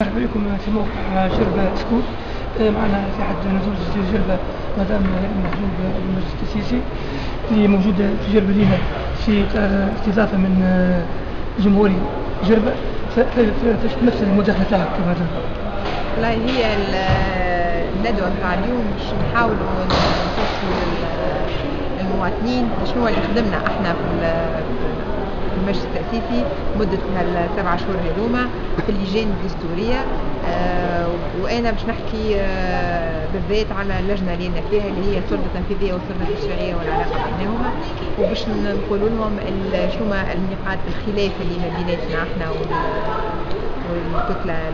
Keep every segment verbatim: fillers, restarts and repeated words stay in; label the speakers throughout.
Speaker 1: مرحبا بكم في موقع جربة سكوت. معنا في أحد نزول جزيرة جربة مدام محجوب المجلس التأسيسي اللي موجودة في جربة لينا في استضافة من جمهوري جربة. فاش تمثل المداخلة تاعك مدام؟
Speaker 2: والله هي الندوة نتاع اليوم باش نحاولوا نفسروا للمواطنين شنو اللي خدمنا احنا في المجلس التأسيسي مدة هالسبع شهور هذوما في اللجان الدستورية. آه وأنا باش نحكي آه بالذات على اللجنة اللي أنا فيها اللي هي السلطة التنفيذية والسلطة التشريعية والعلاقة بينهما، وباش نقول لهم شنو النقاط الخلاف اللي ما بيناتنا احنا والكتلة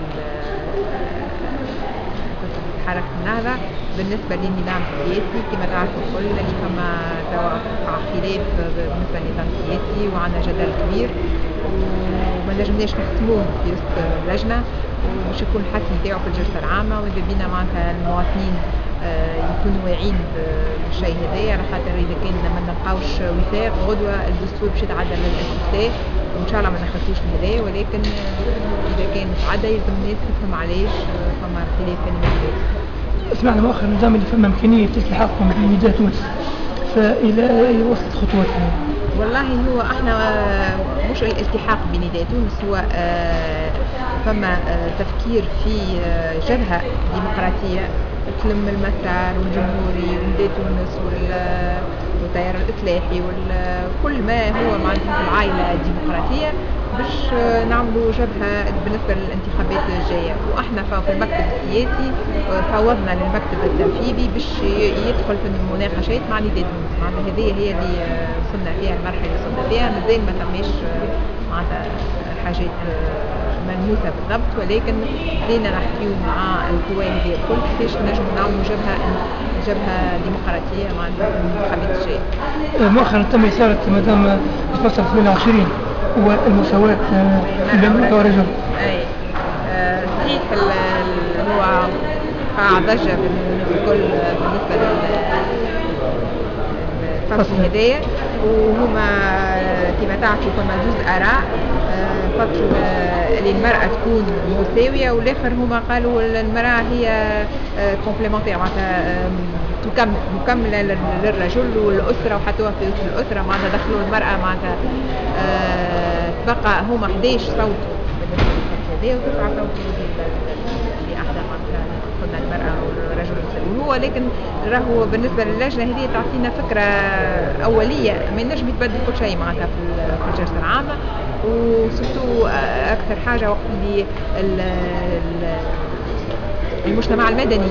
Speaker 2: حركة النهضة بالنسبة للنظام السياسي. كما تعرفوا الكل اللي فما توقع خلاف بالنسبة للنظام السياسي وعندنا جدل كبير وما نجمناش نحسموه في وسط اللجنة، ومش يكون الحسم نتاعو في الجلسة العامة، وإذا بينا معناتها المواطنين يكونوا واعيين بالشيء هذايا، على خاطر إذا كان ما نلقاوش وفاق غدوة الدستور باش يتعدى للاستفتاء وإن شاء الله ما نخلطوش من هذايا، ولكن إذا كان تعدى يلزم الناس تفهم علاش فما خلاف بين الناس.
Speaker 1: سمعنا مؤخرا نظام اللي فما إمكانية التحاقهم بنداء تونس، فإلى أي وصلت خطواتها؟
Speaker 2: والله هو احنا مش الالتحاق بنداء تونس، هو فما تفكير في جبهة ديمقراطية تلم المسار والجمهوري ونداء تونس والتيار الإصلاحي وكل ما هو معناتها في العائلة الديمقراطية باش نعملوا جبهة بالنسبة للانتخابات الجاية. واحنا في المكتب السياسي فوضنا للمكتب التنفيذي باش يدخل في المناقشات مع نداء تونس. معناتها هذه هي اللي وصلنا فيها المرحلة اللي وصلنا فيها، مازال ما تماش معناتها حاجات ملموسة بالضبط، ولكن بدينا نحكيو مع القوى هذه الكل كيفاش نجموا نعملوا جبهة جبهة ديمقراطية معناتها في الانتخابات الجاية.
Speaker 1: مؤخرا تم إثارة مدام الفصل ثمانية وعشرين والمساواة بين المرأة والرجل.
Speaker 2: أي صحيح هو قاع ضجة بالكل بالنسبة للفصل هذايا، وهما كما تعرفوا فما زوج آراء. فصل اللي المرأة تكون مساوية، والآخر هما قالوا المرأة هي كومبليمونتير معناتها تكمل مكملة للرجل والأسرة، وحتى في وسط الأسرة معناتها دخلوا المرأة معناتها تبقى هما إحدى عشر صوت بالنسبة للفصل هذا وتسعة صوت اللي أحدى معناتها قلنا المرأة والرجل المساوي هو. لكن راهو بالنسبة للجنة هذه تعطينا فكرة أولية، ما ينجم يتبدل كل شيء معناتها في الجلسة العامة، وسورتو أكثر حاجة وقت اللي المجتمع المدني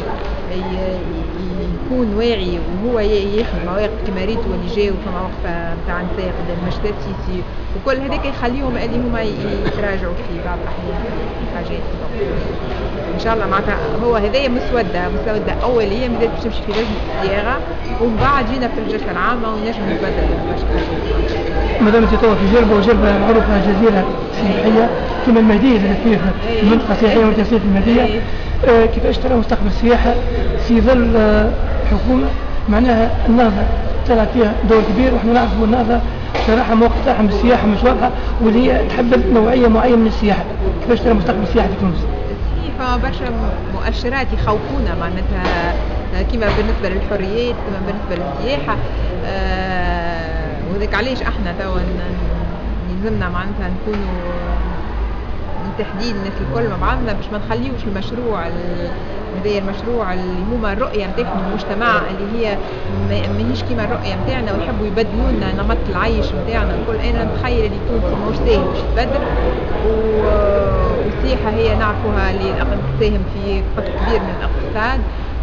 Speaker 2: يكون واعي وهو ياخذ مواقف كما ريتو اللي جاوا في مواقف نتاع نساء قدام المجلس التأسيسي وكل هذاك يخليهم اللي هما يتراجعوا في بعض الأحيان في حاجات. إن شاء الله معناتها هو هذايا مسودة مسودة أولية مازالت باش تمشي في لجنة الصياغة، ومن بعد جينا في الجلسة العامة ونجم نتبدل المشكلة.
Speaker 1: مادام انت توا في جربة وجربة معروفة جزيرة سياحية كما المهدية اللي فيه منطقة سياحية وتسيير المهدية، آه كيفاش ترى مستقبل السياحة في ظل آه حكومة معناها النهضة تلعب فيها دور كبير، ونحن نعرفوا النهضة صراحة موقف تاعهم بالسياحة مش واضحة واللي هي تحب نوعية معينة من السياحة. كيفاش ترى مستقبل السياحة في تونس؟
Speaker 2: فما برشا مؤشرات يخوفونا معناتها كما بالنسبة للحريات كما بالنسبة للسياحة. آه وذاك علاش احنا توا يلزمنا معناتها نكونوا تحديد الناس الكل مع بعضنا باش ما نخليوش المشروع هذا المشروع اللي هما الرؤية نتاعهم المجتمع اللي هي ماهيش كيما الرؤية نتاعنا ويحبوا يبدلوا لنا نمط العيش نتاعنا الكل. انا نتخيل اللي تونس ماهوش ساهل باش يتبدل، والسياحة هي نعرفوها اللي تساهم في قطر كبير من الاقتصاد،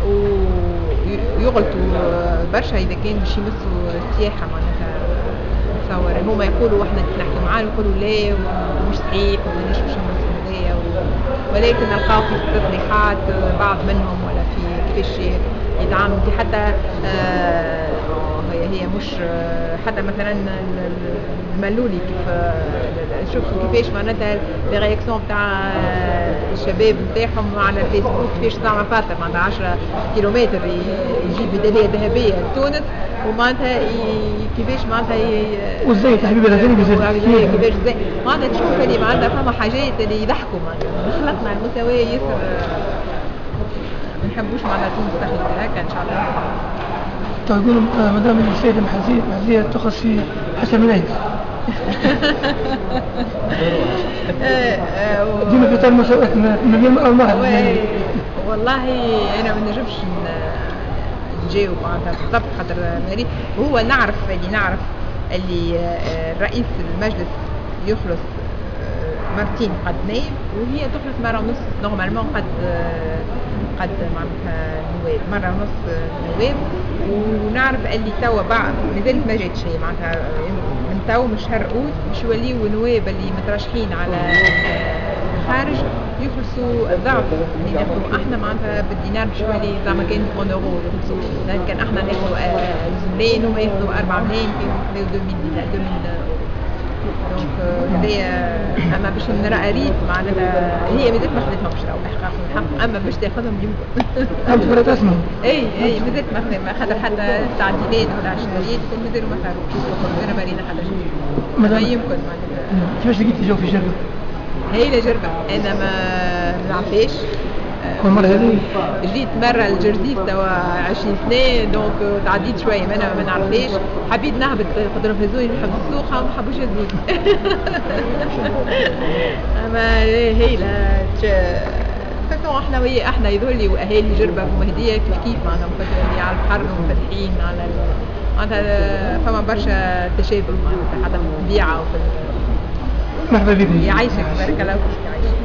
Speaker 2: ويغلطوا برشا اذا كان باش يمسوا السياحة معناتها. تصور هما يقولوا احنا نحكي معاهم يقولوا لا ومش صحيح ومانيش باش نمسوا هذايا، ولكن نلقاو في تصريحات بعض منهم ولا في كيفاش يتعاملوا في حتى آه هي هي مش حتى مثلا الملولي كيف شفتوا كيفاش معناتها لي رياكسيون تاع الشباب نتاعهم على الفيسبوك كيفاش زعما فاتر معناتها عشرة كيلومتر يجيب ميداليه ذهبيه لتونس ومعناتها كيفاش معناتها
Speaker 1: والزيت حبيبي الغالي بزيت
Speaker 2: كيفاش زي معناتها تشوف اللي معناتها فما حاجات اللي يضحكوا معناتها خلقنا المستوى ياسر ما نحبوش معناتها تونس تخلق هكا ان شاء الله.
Speaker 1: تقولوا مدام السيدة محزية محزية تخص في حسن منايف ديما في طال مساواة ما بين المرأة.
Speaker 2: والله أنا ما نجمش نجاوب معناتها بالضبط خاطر ماري هو نعرف اللي نعرف اللي رئيس المجلس يخلص مرتين قد نائب وهي تخلص مرة ونص نورمالمون قد قد معناتها نواب مرة ونص نواب. ونعرف اللي توا بعد مازالت ما جاتش هي معناتها من تو من شهر أوت باش يوليو نواب اللي مترشحين على الخارج يخلصوا ضعف اللي ناخذوا احنا معناتها بالدينار باش يولي زعما كان اون اورو يخلصوا كان احنا ناخذوا ملايين وما ياخذوا أربعة ملايين كانوا ياخذوا ألفين دينار دونك هذايا اما باش نرى ريت معناتها هي مازالت ما خذتهمش راهو احقاقهم الحق اما باش تاخذهم يمكن.
Speaker 1: انت فرات اسمهم؟
Speaker 2: اي اي مازالت ما خاطر حتى تعديلات ولا عشريات مازالوا ما خاروش انا ما رينا حتى شيء. ما يمكن معناتها.
Speaker 1: كيفاش لقيتي جو في جربة؟
Speaker 2: هي جربة انا ما نعرفهاش.
Speaker 1: كل مرة هذه؟
Speaker 2: جيت مرة الجرديف توا عشرين سنة دونك تعديت شوية ما أنا ما نعرفهاش حبيت نهبط قدرة هزوني نحب السوق ما حبوش يهزوني. أما هي لا فكروا احنا ويا احنا يذولي واهالي جربة ومهدية كيف كيف معنا مفتحين على البحر ومفتحين على معناتها فما برشا تشابه معناتها حتى في الطبيعة وفي
Speaker 1: مرحبا بك.
Speaker 2: يعيشك بارك الله فيك.